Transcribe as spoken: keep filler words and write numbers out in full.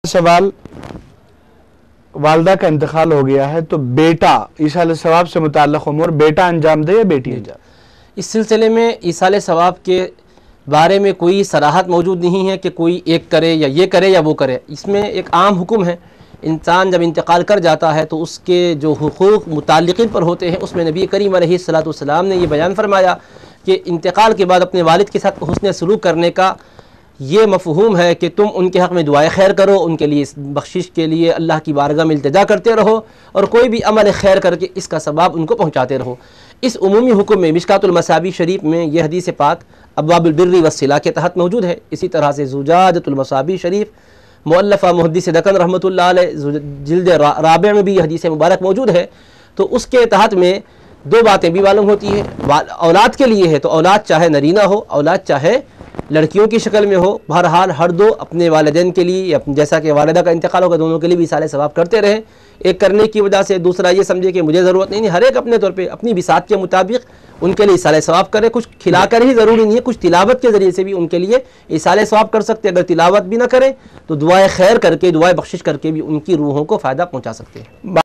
سوال، والدہ کا انتقال ہو گیا ہے تو بیٹا ایصال ثواب سے متعلق امور بیٹا انجام دے یا بیٹی انجام؟ اس سلسلے میں ایصال ثواب کے بارے میں کوئی صراحت موجود نہیں ہے کہ کوئی ایک کرے یا یہ کرے یا وہ کرے۔ اس میں ایک عام حکم ہے، انسان جب انتقال کر جاتا ہے تو اس کے جو حقوق متعلقین پر ہوتے ہیں، اس میں نبی کریم علیہ الصلوۃ والسلام نے یہ بیان فرمایا کہ انتقال کے بعد اپنے والد کے ساتھ حسن سلوک کرنے کا یہ مفہوم ہے کہ تم ان کے حق میں دعائے خیر کرو، ان کے لیے بخشش کے لیے اللہ کی بارگاہ میں التجا کرتے رہو، اور کوئی بھی عمل خیر کر کے اس کا ثواب ان کو پہنچاتے رہو۔ اس عمومی حکم میں مشکوٰۃ المصابیح شریف میں یہ حدیث پاک ابواب البر والصلہ کے تحت موجود ہے۔ اسی طرح سے زجاجۃ المصابیح شریف مؤلفہ محدث دکن رحمۃ اللہ علیہ جلد رابع میں بھی یہ حدیث مبارک موجود ہے۔ تو اس کے تحت میں دو باتیں بھی معلوم ہوتی ہیں، اولاد کے لیے ہے تو اولاد چاہے نرینہ ہو، اولاد چاہے لڑکیوں کی شکل میں ہو، بہرحال ہر دو اپنے والدین کے لیے، جیسا کہ والدہ کا انتقال ہوگا دونوں کے لیے بھی ایصال ثواب کرتے رہیں۔ ایک کرنے کی وجہ سے دوسرا یہ سمجھے کہ مجھے ضرورت نہیں، ہر ایک اپنے طور پہ اپنی بساط کے مطابق ان کے لیے ایصال ثواب کرے۔ کچھ کھلا کر ہی ضروری نہیں ہے، کچھ تلاوت کے ذریعے سے بھی ان کے لیے ایصال ثواب کر سکتے ہیں۔ اگر تلاوت بھی نہ کریں تو دعائے خیر کر کے، دعائے بخشش کر کے بھی ان کی روحوں کو فائدہ پہنچا سکتے ہیں۔